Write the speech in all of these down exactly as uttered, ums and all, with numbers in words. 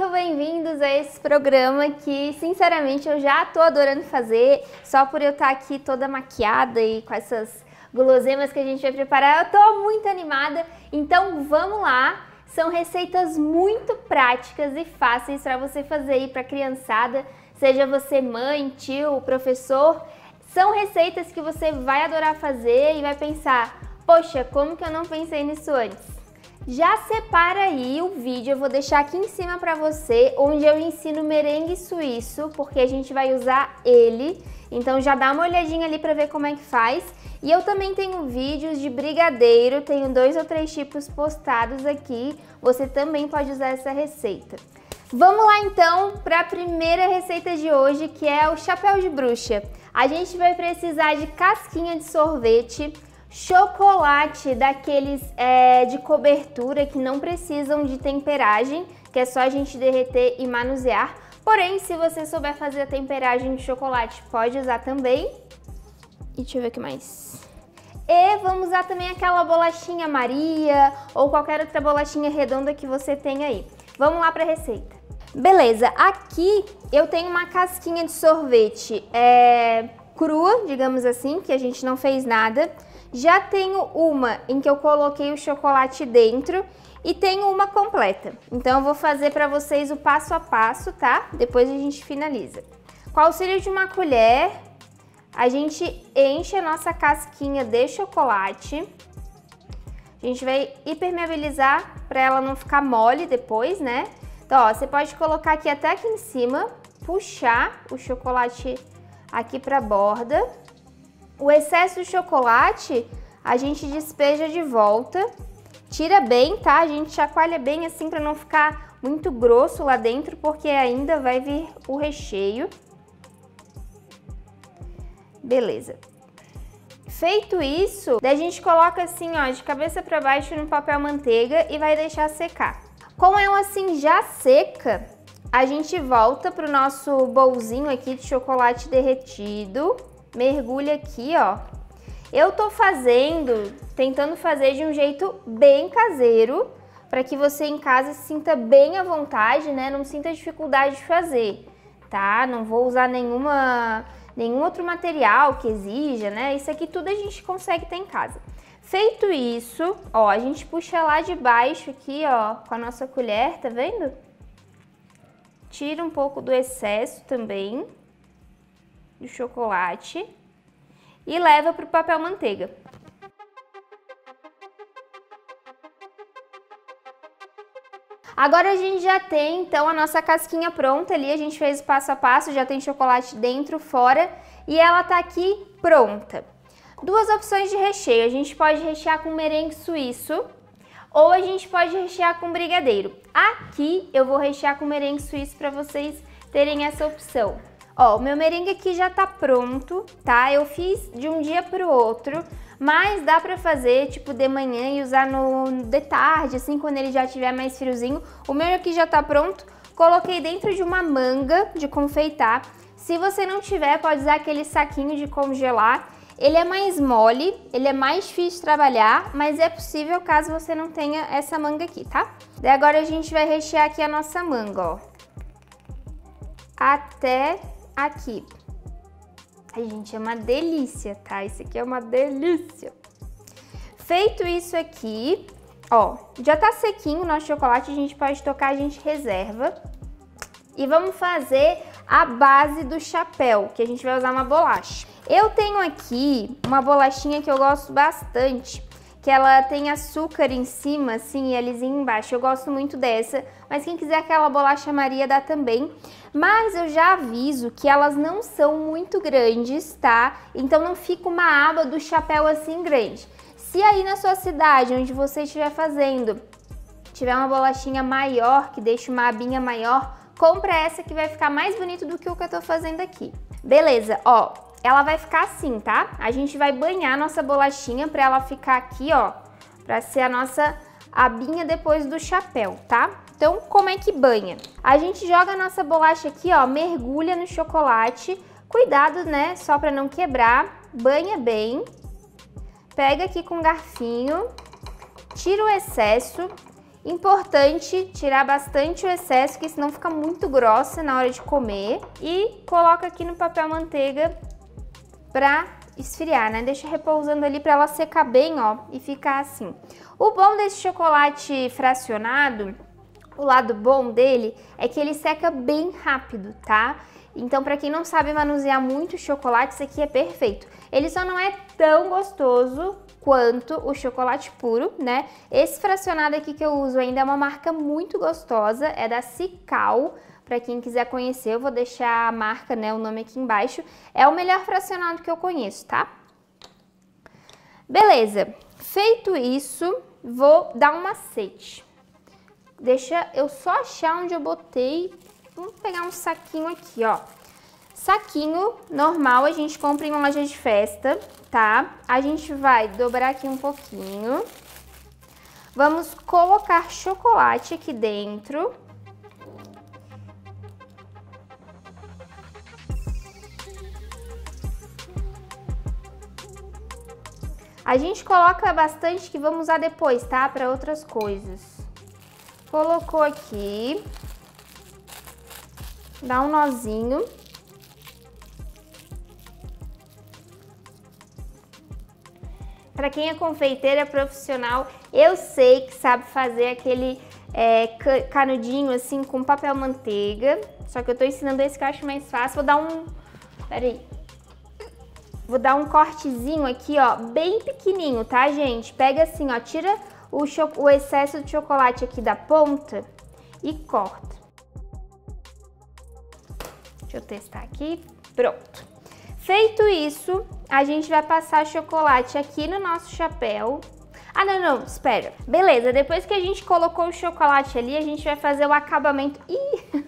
muito bem-vindos a esse programa que, sinceramente, eu já tô adorando fazer. Só por eu estar aqui toda maquiada e com essas guloseimas que a gente vai preparar, eu tô muito animada. Então vamos lá! São receitas muito práticas e fáceis para você fazer aí para a criançada, seja você mãe, tio, professor. São receitas que você vai adorar fazer e vai pensar, poxa, como que eu não pensei nisso antes? Já separa aí o vídeo, eu vou deixar aqui em cima para você, onde eu ensino merengue suíço, porque a gente vai usar ele. Então já dá uma olhadinha ali para ver como é que faz. E eu também tenho vídeos de brigadeiro, tenho dois ou três tipos postados aqui. Você também pode usar essa receita. Vamos lá então para a primeira receita de hoje, que é o chapéu de bruxa. A gente vai precisar de casquinha de sorvete, chocolate daqueles é, de cobertura que não precisam de temperagem, que é só a gente derreter e manusear. Porém, se você souber fazer a temperagem de chocolate, pode usar também. E deixa eu ver o que mais. E vamos usar também aquela bolachinha Maria ou qualquer outra bolachinha redonda que você tenha aí. Vamos lá para a receita. Beleza, aqui eu tenho uma casquinha de sorvete é, crua, digamos assim, que a gente não fez nada. Já tenho uma em que eu coloquei o chocolate dentro e tenho uma completa. Então eu vou fazer para vocês o passo a passo, tá? Depois a gente finaliza. Com o auxílio de uma colher, a gente enche a nossa casquinha de chocolate. A gente vai impermeabilizar para ela não ficar mole depois, né? Então, ó, você pode colocar aqui até aqui em cima, puxar o chocolate aqui para a borda. O excesso de chocolate a gente despeja de volta, tira bem, tá? A gente chacoalha bem assim para não ficar muito grosso lá dentro, porque ainda vai vir o recheio. Beleza. Feito isso, daí a gente coloca assim, ó, de cabeça para baixo no papel manteiga e vai deixar secar. Com ela assim já seca, a gente volta pro nosso bolzinho aqui de chocolate derretido. Mergulha aqui, ó. Eu tô fazendo, tentando fazer de um jeito bem caseiro, para que você em casa se sinta bem à vontade, né? Não sinta dificuldade de fazer, tá? Não vou usar nenhuma, nenhum outro material que exija, né? Isso aqui tudo a gente consegue ter em casa. Feito isso, ó, a gente puxa lá de baixo aqui, ó, com a nossa colher, tá vendo? Tira um pouco do excesso também do chocolate e leva para o papel manteiga. Agora a gente já tem então a nossa casquinha pronta ali, a gente fez o passo a passo, já tem chocolate dentro, fora e ela tá aqui pronta. Duas opções de recheio, a gente pode rechear com merengue suíço ou a gente pode rechear com brigadeiro. Aqui eu vou rechear com merengue suíço para vocês terem essa opção. Ó, o meu merengue aqui já tá pronto, tá? Eu fiz de um dia pro outro, mas dá pra fazer, tipo, de manhã e usar no de tarde, assim, quando ele já estiver mais friozinho. O meu aqui já tá pronto, coloquei dentro de uma manga de confeitar. Se você não tiver, pode usar aquele saquinho de congelar. Ele é mais mole, ele é mais difícil de trabalhar, mas é possível caso você não tenha essa manga aqui, tá? Daí agora a gente vai rechear aqui a nossa manga, ó. Até aqui. Ai, gente, é uma delícia, tá? Isso aqui é uma delícia. Feito isso aqui, ó, já tá sequinho o nosso chocolate, a gente pode tocar, a gente reserva. E vamos fazer a base do chapéu, que a gente vai usar uma bolacha. Eu tenho aqui uma bolachinha que eu gosto bastante, que ela tem açúcar em cima, assim, e a lisinha embaixo. Eu gosto muito dessa, mas quem quiser aquela bolacha Maria dá também. Mas eu já aviso que elas não são muito grandes, tá? Então não fica uma aba do chapéu assim grande. Se aí na sua cidade, onde você estiver fazendo, tiver uma bolachinha maior, que deixa uma abinha maior, compra essa que vai ficar mais bonito do que o que eu tô fazendo aqui. Beleza, ó. Ela vai ficar assim, tá? A gente vai banhar a nossa bolachinha pra ela ficar aqui, ó, pra ser a nossa abinha depois do chapéu, tá? Então, como é que banha? A gente joga a nossa bolacha aqui, ó, mergulha no chocolate. Cuidado, né? Só pra não quebrar. Banha bem. Pega aqui com um garfinho, tira o excesso Importante tirar bastante o excesso, que senão fica muito grossa na hora de comer. E coloca aqui no papel manteiga pra esfriar, né? Deixa repousando ali pra ela secar bem, ó, e ficar assim. O bom desse chocolate fracionado, o lado bom dele, é que ele seca bem rápido, tá? Então, pra quem não sabe manusear muito chocolate, isso aqui é perfeito. Ele só não é tão gostoso quanto o chocolate puro, né? Esse fracionado aqui que eu uso ainda é uma marca muito gostosa, é da Cical. Para quem quiser conhecer, eu vou deixar a marca, né, o nome aqui embaixo. É o melhor fracionado que eu conheço, tá? Beleza. Feito isso, vou dar um macete. Deixa eu só achar onde eu botei. Vamos pegar um saquinho aqui, ó. Saquinho normal, a gente compra em loja de festa, tá? A gente vai dobrar aqui um pouquinho. Vamos colocar chocolate aqui dentro. A gente coloca bastante que vamos usar depois, tá? Para outras coisas. Colocou aqui. Dá um nozinho. Para quem é confeiteira profissional, eu sei que sabe fazer aquele é, canudinho assim com papel manteiga. Só que eu tô ensinando esse que eu acho mais fácil. Vou dar um... Pera aí. Vou dar um cortezinho aqui, ó, bem pequenininho, tá, gente? Pega assim, ó, tira o, cho o excesso de chocolate aqui da ponta e corta. Deixa eu testar aqui. Pronto. Feito isso, a gente vai passar chocolate aqui no nosso chapéu. Ah, não, não, espera. Beleza, depois que a gente colocou o chocolate ali, a gente vai fazer o acabamento... Ih!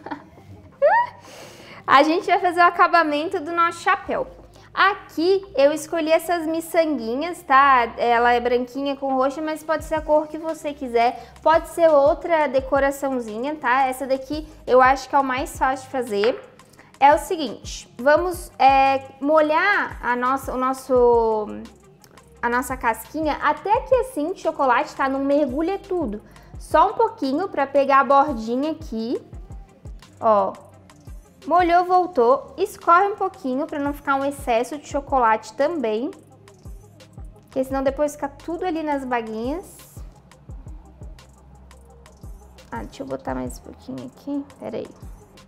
A gente vai fazer o acabamento do nosso chapéu. Aqui eu escolhi essas miçanguinhas, tá? Ela é branquinha com roxa, mas pode ser a cor que você quiser. Pode ser outra decoraçãozinha, tá? Essa daqui eu acho que é o mais fácil de fazer. É o seguinte, vamos é, molhar a nossa, o nosso, a nossa casquinha até que assim o chocolate, tá? Não mergulha tudo. Só um pouquinho para pegar a bordinha aqui, ó. Molhou, voltou, escorre um pouquinho para não ficar um excesso de chocolate também, porque senão depois fica tudo ali nas baguinhas. Ah, deixa eu botar mais um pouquinho aqui, pera aí.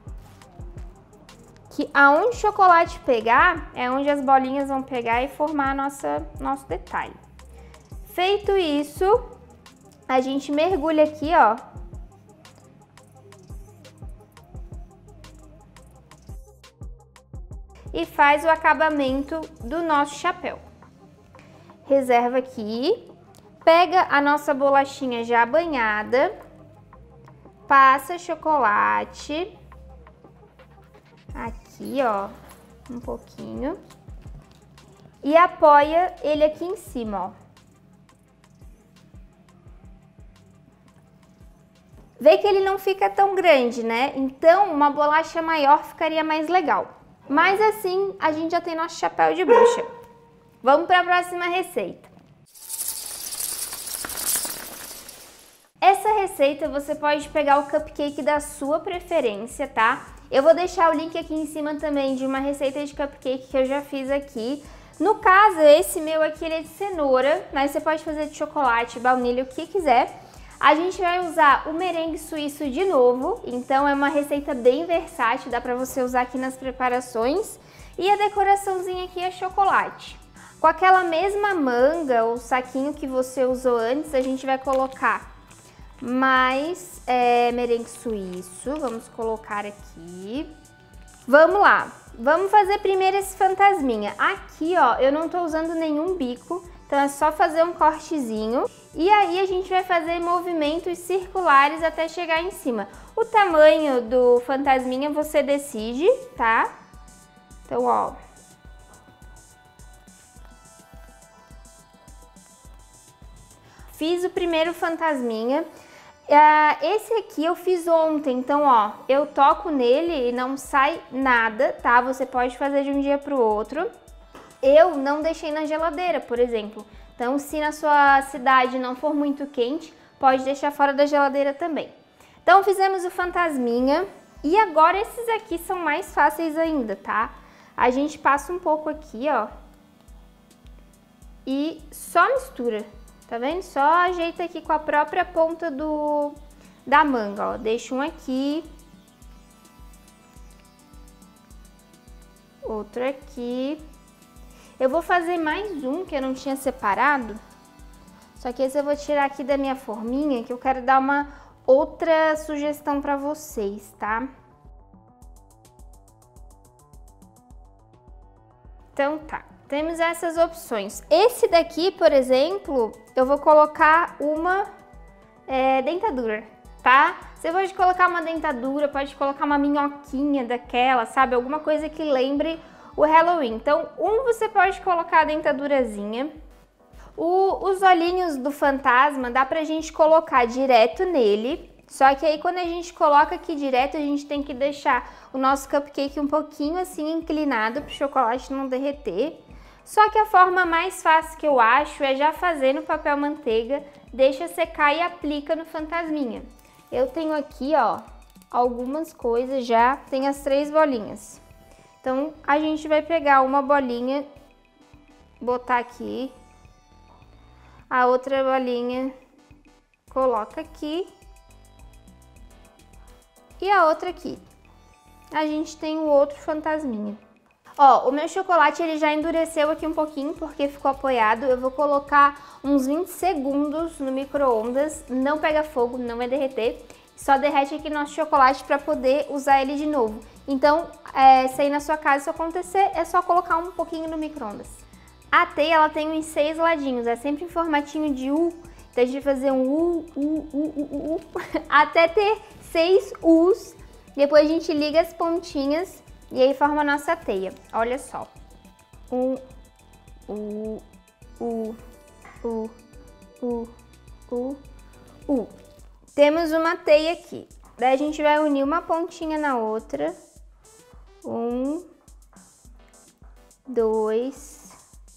Que aonde o chocolate pegar, é onde as bolinhas vão pegar e formar a nossa, nosso detalhe. Feito isso, a gente mergulha aqui, ó. E faz o acabamento do nosso chapéu. Reserva aqui, pega a nossa bolachinha já banhada, passa chocolate, aqui ó, um pouquinho, e apoia ele aqui em cima, ó. Vê que ele não fica tão grande, né? Então uma bolacha maior ficaria mais legal. Mas assim, a gente já tem nosso chapéu de bruxa. Vamos para a próxima receita. Essa receita você pode pegar o cupcake da sua preferência, tá? Eu vou deixar o link aqui em cima também de uma receita de cupcake que eu já fiz aqui. No caso, esse meu aqui ele é de cenoura, mas você pode fazer de chocolate, baunilha, o que quiser. A gente vai usar o merengue suíço de novo, então é uma receita bem versátil, dá pra você usar aqui nas preparações. E a decoraçãozinha aqui é chocolate. Com aquela mesma manga ou saquinho que você usou antes, a gente vai colocar mais é, merengue suíço, vamos colocar aqui. Vamos lá, vamos fazer primeiro esse fantasminha. Aqui, ó, eu não tô usando nenhum bico, então é só fazer um cortezinho. E aí a gente vai fazer movimentos circulares até chegar em cima. O tamanho do fantasminha você decide, tá? Então, ó. Fiz o primeiro fantasminha. Esse aqui eu fiz ontem, então, ó, eu toco nele e não sai nada, tá? Você pode fazer de um dia pro outro. Eu não deixei na geladeira, por exemplo. Então, se na sua cidade não for muito quente, pode deixar fora da geladeira também. Então fizemos o fantasminha e agora esses aqui são mais fáceis ainda, tá? A gente passa um pouco aqui, ó, e só mistura, tá vendo? Só ajeita aqui com a própria ponta do, da manga, ó. Deixa um aqui, outro aqui. Eu vou fazer mais um que eu não tinha separado, só que esse eu vou tirar aqui da minha forminha, que eu quero dar uma outra sugestão pra vocês, tá? Então tá, temos essas opções. Esse daqui, por exemplo, eu vou colocar uma é, dentadura, tá? Você pode colocar uma dentadura, pode colocar uma minhoquinha daquela, sabe? Alguma coisa que lembre o Halloween. Então, um você pode colocar a dentadurazinha. O, os olhinhos do fantasma dá pra gente colocar direto nele. Só que aí quando a gente coloca aqui direto, a gente tem que deixar o nosso cupcake um pouquinho assim inclinado para o chocolate não derreter. Só que a forma mais fácil que eu acho é já fazer no papel manteiga, deixa secar e aplica no fantasminha. Eu tenho aqui, ó, algumas coisas já, tem as três bolinhas. Então a gente vai pegar uma bolinha, botar aqui, a outra bolinha coloca aqui. E a outra aqui, a gente tem o outro fantasminha. Ó, o meu chocolate ele já endureceu aqui um pouquinho porque ficou apoiado. Eu vou colocar uns vinte segundos no micro-ondas, não pega fogo, não vai derreter. Só derrete aqui nosso chocolate para poder usar ele de novo. Então, é, se aí na sua casa isso acontecer, é só colocar um pouquinho no micro-ondas. A teia, ela tem uns seis ladinhos, é sempre em formatinho de U. Então a gente vai fazer um U, U, U, U, U, U, até ter seis U's, depois a gente liga as pontinhas e aí forma a nossa teia. Olha só. Um, U, U, U, U, U, U. Temos uma teia aqui. Daí a gente vai unir uma pontinha na outra. Um, dois,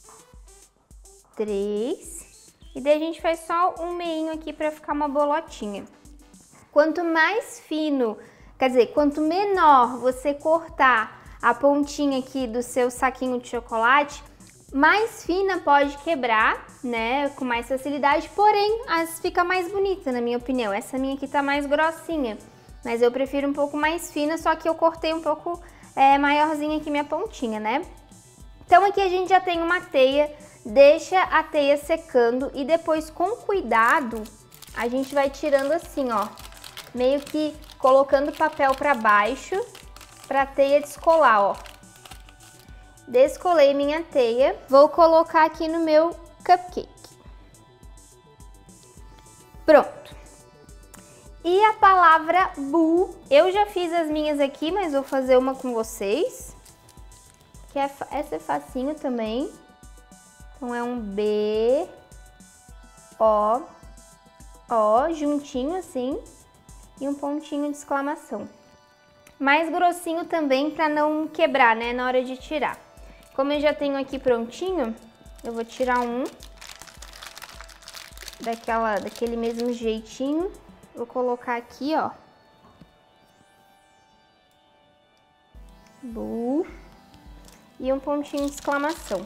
três. E daí a gente faz só um meinho aqui para ficar uma bolotinha. Quanto mais fino, quer dizer, quanto menor você cortar a pontinha aqui do seu saquinho de chocolate, mais fina pode quebrar, né, com mais facilidade, porém, as fica mais bonita, na minha opinião. Essa minha aqui tá mais grossinha, mas eu prefiro um pouco mais fina, só que eu cortei um pouco é, maiorzinha aqui minha pontinha, né? Então aqui a gente já tem uma teia, deixa a teia secando e depois, com cuidado, a gente vai tirando assim, ó, meio que colocando o papel para baixo para a teia descolar, ó. Descolei minha teia, vou colocar aqui no meu cupcake. Pronto. E a palavra bu, eu já fiz as minhas aqui, mas vou fazer uma com vocês. Que é, essa é facinho também. Então é um B, O, O, juntinho assim. E um pontinho de exclamação. Mais grossinho também para não quebrar, né, na hora de tirar. Como eu já tenho aqui prontinho, eu vou tirar um daquela, daquele mesmo jeitinho. Vou colocar aqui, ó. Bu. E um pontinho de exclamação.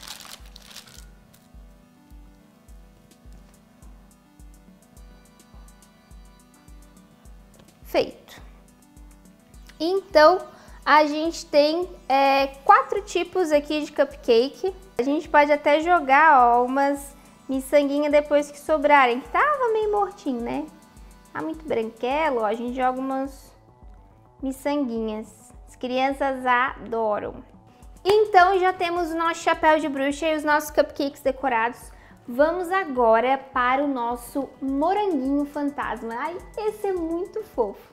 Feito. Então, a gente tem é, quatro tipos aqui de cupcake. A gente pode até jogar, ó, umas miçanguinhas depois que sobrarem, que tava meio mortinho, né? Tá muito branquelo, ó, a gente joga umas miçanguinhas. As crianças adoram. Então, já temos o nosso chapéu de bruxa e os nossos cupcakes decorados. Vamos agora para o nosso moranguinho fantasma. Ai, esse é muito fofo.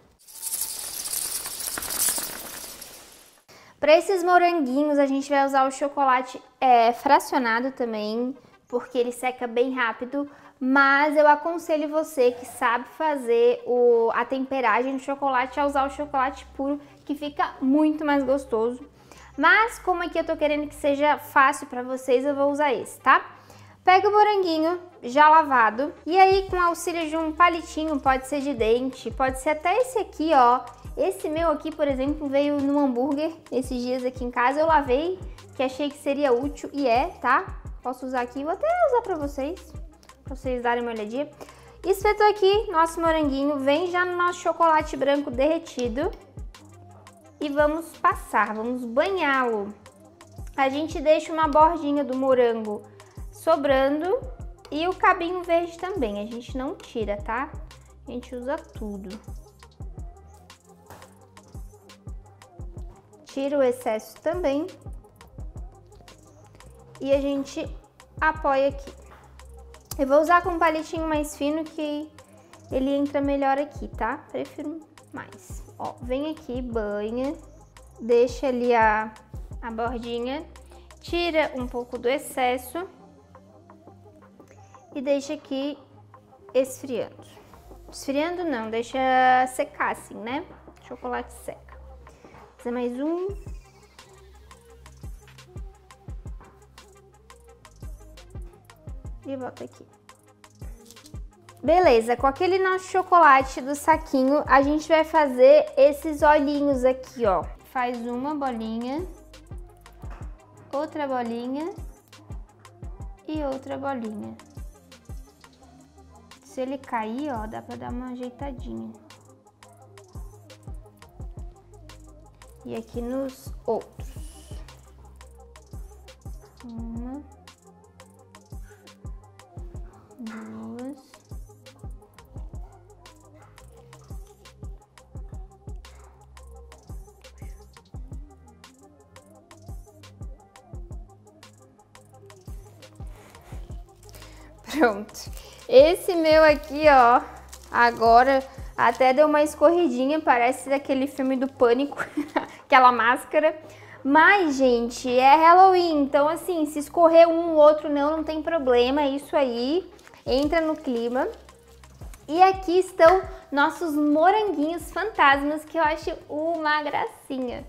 Para esses moranguinhos, a gente vai usar o chocolate é, fracionado também, porque ele seca bem rápido. Mas eu aconselho você que sabe fazer o, a temperagem do chocolate a usar o chocolate puro, que fica muito mais gostoso. Mas como aqui eu tô querendo que seja fácil para vocês, eu vou usar esse, tá? Pega o moranguinho já lavado e aí com auxílio de um palitinho, pode ser de dente, pode ser até esse aqui, ó. Esse meu aqui, por exemplo, veio no hambúrguer esses dias aqui em casa, eu lavei, que achei que seria útil e é, tá? Posso usar aqui, vou até usar pra vocês, pra vocês darem uma olhadinha. Espetou aqui nosso moranguinho, vem já no nosso chocolate branco derretido e vamos passar, vamos banhá-lo. A gente deixa uma bordinha do morango sobrando e o cabinho verde também, a gente não tira, tá? A gente usa tudo. Tira o excesso também e a gente apoia aqui. Eu vou usar com um palitinho mais fino que ele entra melhor aqui, tá? Prefiro mais. Ó, vem aqui, banha, deixa ali a, a bordinha, tira um pouco do excesso e deixa aqui esfriando. Esfriando não, deixa secar assim, né? Chocolate seca. Vou fazer mais um. E bota aqui. Beleza, com aquele nosso chocolate do saquinho, a gente vai fazer esses olhinhos aqui, ó. Faz uma bolinha, outra bolinha e outra bolinha. Se ele cair, ó, dá pra dar uma ajeitadinha. E aqui nos outros. Uma. Duas. Pronto. Esse meu aqui, ó, agora até deu uma escorridinha, parece daquele filme do Pânico, aquela máscara. Mas, gente, é Halloween, então assim, se escorrer um ou outro não, não tem problema, é isso aí, entra no clima. E aqui estão nossos moranguinhos fantasmas, que eu acho uma gracinha.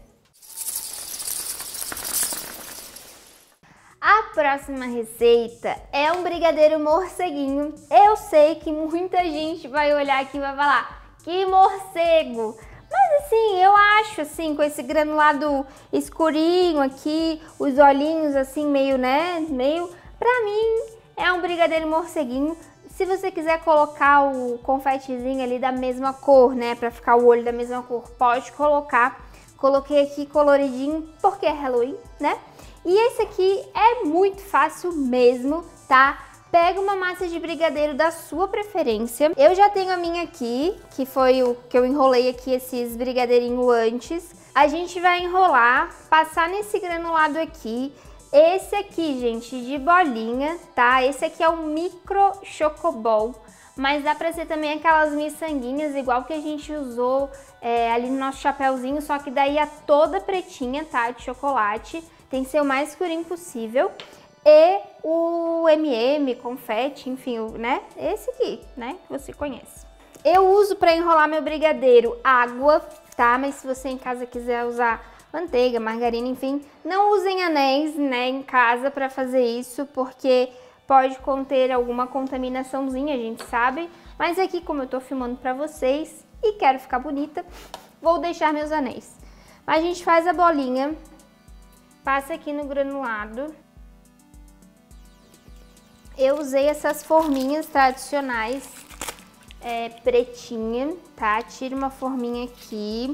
A próxima receita é um brigadeiro morceguinho. Eu sei que muita gente vai olhar aqui e vai falar, que morcego! Mas assim, eu acho assim, com esse granulado escurinho aqui, os olhinhos assim meio, né, meio... Pra mim, é um brigadeiro morceguinho. Se você quiser colocar o confetezinho ali da mesma cor, né, pra ficar o olho da mesma cor, pode colocar. Coloquei aqui coloridinho porque é Halloween, né? E esse aqui é muito fácil mesmo, tá? Pega uma massa de brigadeiro da sua preferência. Eu já tenho a minha aqui, que foi o que eu enrolei aqui esses brigadeirinhos antes. A gente vai enrolar, passar nesse granulado aqui. Esse aqui, gente, de bolinha, tá? Esse aqui é um micro chocobol. Mas dá pra ser também aquelas miçanguinhas, igual que a gente usou é, ali no nosso chapéuzinho, só que daí é toda pretinha, tá? De chocolate. Tem que ser o mais escurinho possível. E o M M, confete, enfim, né? Esse aqui, né? Que você conhece. Eu uso pra enrolar meu brigadeiro água, tá? Mas se você em casa quiser usar manteiga, margarina, enfim, não usem anéis, né, em casa pra fazer isso, porque pode conter alguma contaminaçãozinha, a gente sabe. Mas aqui, como eu tô filmando pra vocês e quero ficar bonita, vou deixar meus anéis. A gente faz a bolinha, passa aqui no granulado. Eu usei essas forminhas tradicionais, é, pretinha, tá? Tira uma forminha aqui.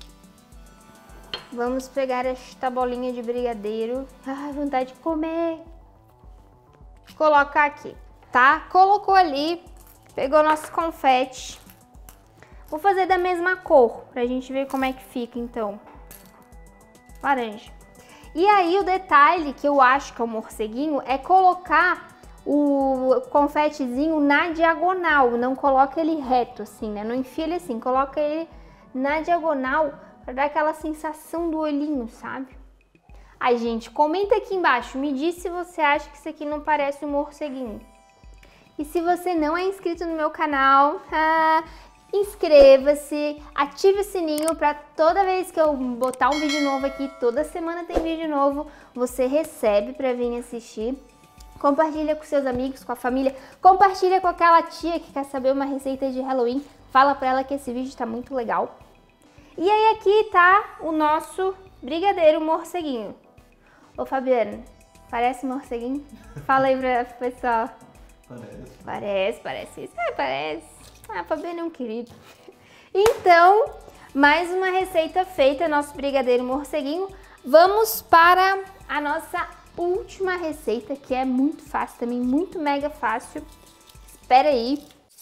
Vamos pegar esta bolinha de brigadeiro. Ai, vontade de comer. Colocar aqui, tá? Colocou ali, pegou nosso confete. Vou fazer da mesma cor, pra gente ver como é que fica, então. Laranja. E aí, o detalhe que eu acho que é o morceguinho é colocar o confetezinho na diagonal. Não coloca ele reto, assim, né? Não enfia ele assim, coloca ele na diagonal pra dar aquela sensação do olhinho, sabe? Ai, gente, comenta aqui embaixo, me diz se você acha que isso aqui não parece um morceguinho. E se você não é inscrito no meu canal, ah, inscreva-se, ative o sininho para toda vez que eu botar um vídeo novo aqui, toda semana tem vídeo novo, você recebe para vir assistir. compartilha com seus amigos, com a família, compartilha com aquela tia que quer saber uma receita de Halloween, fala pra ela que esse vídeo tá muito legal. E aí aqui tá o nosso brigadeiro morceguinho. Ô Fabiano, parece morceguinho? Fala aí pra pessoal. Parece. Parece, parece isso. É, parece. Ah, Fabiano é um querido. Então, mais uma receita feita, nosso brigadeiro morceguinho. Vamos para a nossa última receita, que é muito fácil também, muito mega fácil. Espera aí.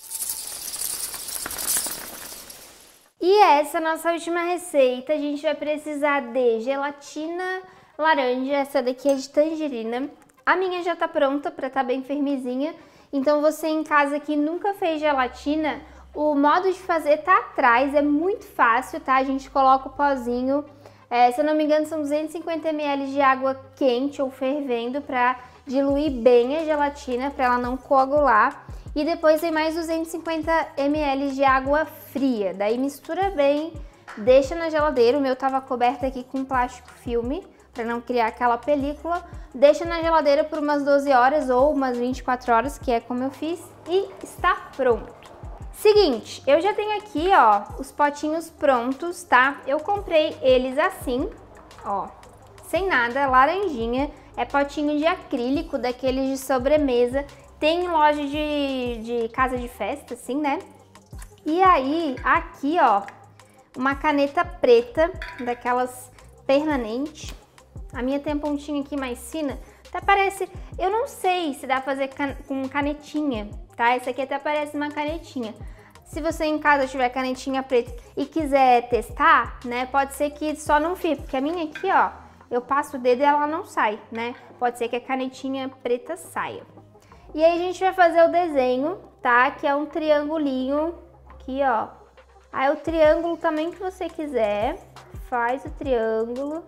E essa nossa última receita, a gente vai precisar de gelatina laranja, essa daqui é de tangerina. A minha já tá pronta para estar bem firmezinha, então você em casa que nunca fez gelatina, o modo de fazer tá atrás, é muito fácil, tá? A gente coloca o pozinho, é, se eu não me engano são duzentos e cinquenta mililitros de água quente ou fervendo para diluir bem a gelatina, para ela não coagular. E depois tem mais duzentos e cinquenta mililitros de água fria, daí mistura bem, deixa na geladeira, o meu tava coberto aqui com plástico filme, para não criar aquela película, deixa na geladeira por umas doze horas ou umas vinte e quatro horas, que é como eu fiz, e está pronto. Seguinte, eu já tenho aqui, ó, os potinhos prontos, tá? Eu comprei eles assim, ó, sem nada, laranjinha, é potinho de acrílico, daqueles de sobremesa, tem loja de, de casa de festa, assim, né? E aí, aqui, ó, uma caneta preta, daquelas permanente. A minha tem a pontinha aqui mais fina, até parece, eu não sei se dá pra fazer can, com canetinha, tá? Essa aqui até parece uma canetinha. Se você em casa tiver canetinha preta e quiser testar, né, pode ser que só não fique, porque a minha aqui, ó, eu passo o dedo e ela não sai, né? Pode ser que a canetinha preta saia. E aí a gente vai fazer o desenho, tá? Que é um triangulinho aqui, ó. Aí o triângulo também que você quiser, faz o triângulo.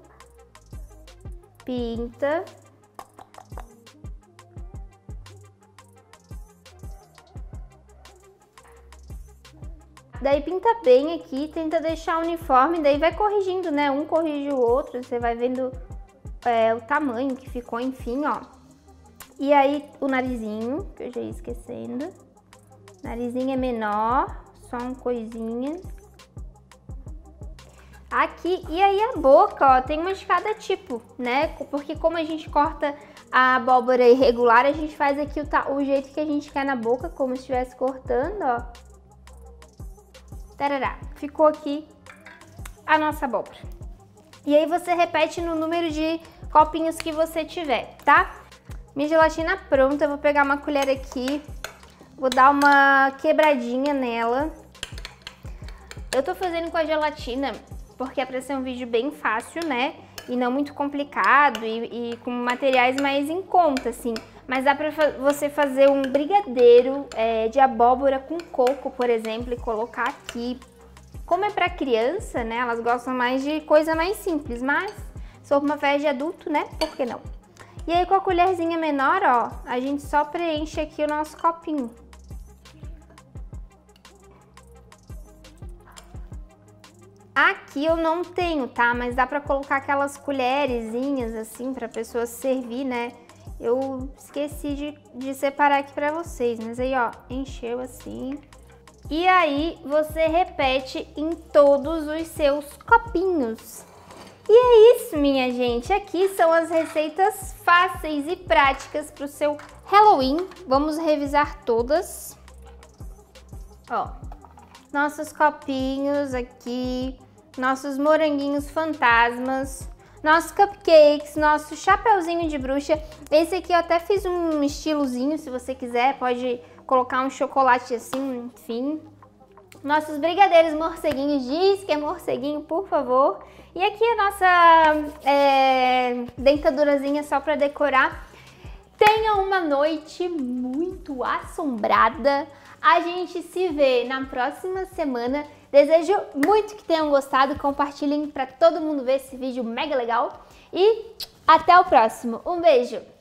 Pinta. Daí pinta bem aqui, tenta deixar uniforme, daí vai corrigindo, né? Um corrige o outro, você vai vendo é, o tamanho que ficou, enfim, ó. E aí o narizinho, que eu já ia esquecendo. Narizinho é menor, só uma coisinha. Aqui, e aí a boca, ó, tem uma de cada tipo, né? Porque como a gente corta a abóbora irregular, a gente faz aqui o, o jeito que a gente quer na boca, como se estivesse cortando, ó. Tarará, ficou aqui a nossa abóbora. E aí você repete no número de copinhos que você tiver, tá? Minha gelatina pronta, eu vou pegar uma colher aqui, vou dar uma quebradinha nela. Eu tô fazendo com a gelatina porque é pra ser um vídeo bem fácil, né? E não muito complicado e, e com materiais mais em conta, assim. Mas dá pra você fazer um brigadeiro é, de abóbora com coco, por exemplo, e colocar aqui. Como é pra criança, né? Elas gostam mais de coisa mais simples, mas se for uma festa de adulto, né? Por que não? E aí com a colherzinha menor, ó, a gente só preenche aqui o nosso copinho. Aqui eu não tenho, tá? Mas dá pra colocar aquelas colherzinhas assim pra pessoa servir, né? Eu esqueci de, de separar aqui pra vocês, mas aí, ó, encheu assim. E aí você repete em todos os seus copinhos. E é isso, minha gente. Aqui são as receitas fáceis e práticas pro seu Halloween. Vamos revisar todas. Ó, nossos copinhos aqui, nossos moranguinhos fantasmas, nossos cupcakes, nosso chapeuzinho de bruxa. Esse aqui eu até fiz um estilozinho, se você quiser, pode colocar um chocolate assim, enfim. Nossos brigadeiros morceguinhos, diz que é morceguinho, por favor. E aqui a nossa é, dentadurazinha só para decorar. Tenha uma noite muito assombrada. A gente se vê na próxima semana. Desejo muito que tenham gostado. Compartilhem para todo mundo ver esse vídeo mega legal. E até o próximo. Um beijo!